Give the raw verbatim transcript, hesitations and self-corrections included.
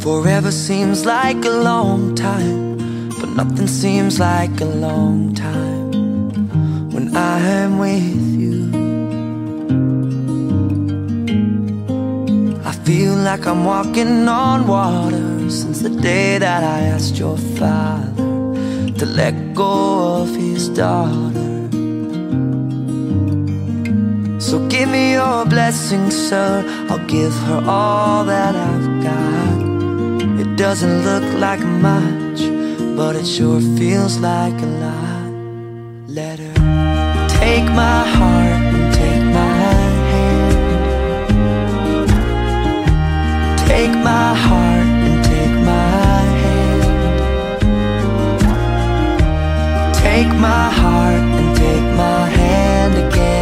Forever seems like a long time, but nothing seems like a long time when I'm with you. I feel like I'm walking on water since the day that I asked your father to let go of his daughter. So give me your blessing, sir, I'll give her all that I've got. It doesn't look like much, but it sure feels like a lot. Let her take my heart and take my hand. Take my heart and take my hand. Take my heart and take my hand again.